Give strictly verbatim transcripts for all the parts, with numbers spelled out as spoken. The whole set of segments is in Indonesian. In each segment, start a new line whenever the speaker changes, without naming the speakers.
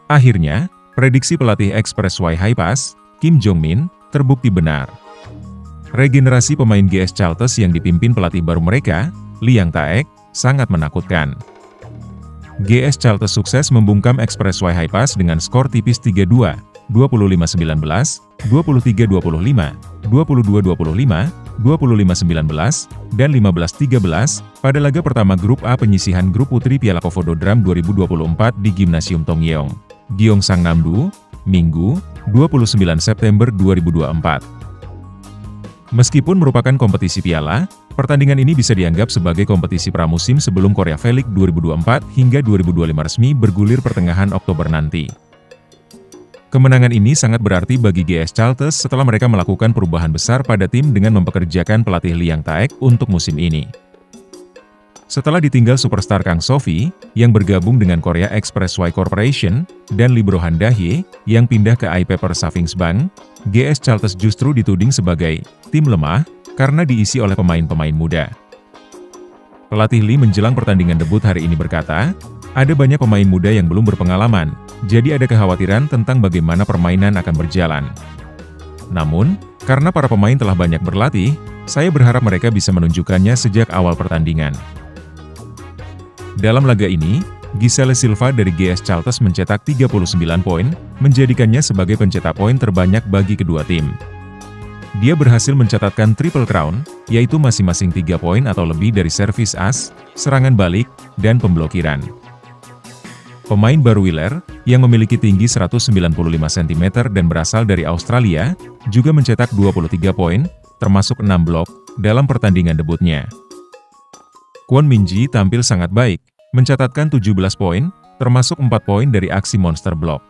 Akhirnya, prediksi pelatih Expressway High Pass, Kim Jong-min, terbukti benar. Regenerasi pemain G S Caltech yang dipimpin pelatih baru mereka, Liang Taek, sangat menakutkan. G S Caltech sukses membungkam Expressway High Pass dengan skor tipis tiga dua, dua puluh lima sembilan belas, dua puluh tiga dua puluh lima, dua puluh dua dua puluh lima, dua puluh lima sembilan belas, dan lima belas tiga belas pada laga pertama Grup A penyisihan Grup Putri Piala Kofodo-Dram dua ribu dua puluh empat di Gimnasium Tongyeong, Gyeongsangnam-do, Minggu, dua puluh sembilan September dua ribu dua puluh empat. Meskipun merupakan kompetisi piala, pertandingan ini bisa dianggap sebagai kompetisi pramusim sebelum Korea V-League dua ribu dua puluh empat hingga dua ribu dua puluh lima resmi bergulir pertengahan Oktober nanti. Kemenangan ini sangat berarti bagi G S Caltech setelah mereka melakukan perubahan besar pada tim dengan mempekerjakan pelatih Liang Taek untuk musim ini. Setelah ditinggal superstar Kang So-fi, yang bergabung dengan Korea Expressway Corporation, dan Lee Bro-han Dahye, yang pindah ke I Paper Savings Bank, G S Caltech justru dituding sebagai tim lemah, karena diisi oleh pemain-pemain muda. Pelatih Lee menjelang pertandingan debut hari ini berkata, ada banyak pemain muda yang belum berpengalaman, jadi ada kekhawatiran tentang bagaimana permainan akan berjalan. Namun, karena para pemain telah banyak berlatih, saya berharap mereka bisa menunjukkannya sejak awal pertandingan. Dalam laga ini, Giselle Silva dari G S Caltech mencetak tiga puluh sembilan poin, menjadikannya sebagai pencetak poin terbanyak bagi kedua tim. Dia berhasil mencatatkan triple crown, yaitu masing-masing tiga poin atau lebih dari servis as, serangan balik, dan pemblokiran. Pemain baru Wheeler, yang memiliki tinggi seratus sembilan puluh lima sentimeter dan berasal dari Australia, juga mencetak dua puluh tiga poin, termasuk enam blok, dalam pertandingan debutnya. Kwon Min-ji tampil sangat baik, mencatatkan tujuh belas poin, termasuk empat poin dari aksi monster block.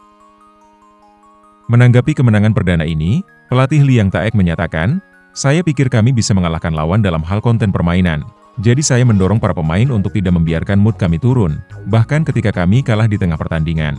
Menanggapi kemenangan perdana ini, pelatih Liang Taek menyatakan, saya pikir kami bisa mengalahkan lawan dalam hal konten permainan, jadi saya mendorong para pemain untuk tidak membiarkan mood kami turun, bahkan ketika kami kalah di tengah pertandingan.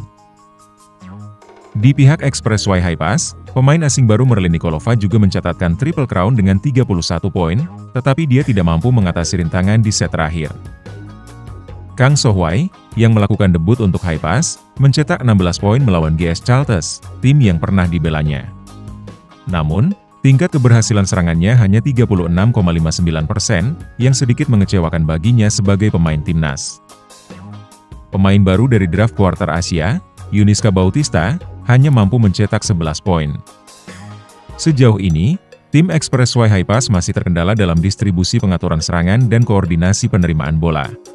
Di pihak Expressway High Pass, pemain asing baru Merlin Nikolova juga mencatatkan triple crown dengan tiga puluh satu poin, tetapi dia tidak mampu mengatasi rintangan di set terakhir. Kang So-hwai, yang melakukan debut untuk High Pass, mencetak enam belas poin melawan G S Caltech, tim yang pernah dibelanya. Namun, tingkat keberhasilan serangannya hanya tiga puluh enam koma lima sembilan persen, yang sedikit mengecewakan baginya sebagai pemain timnas. Pemain baru dari draft Quarter Asia, Yuniska Bautista, hanya mampu mencetak sebelas poin. Sejauh ini, tim Expressway High Pass masih terkendala dalam distribusi pengaturan serangan dan koordinasi penerimaan bola.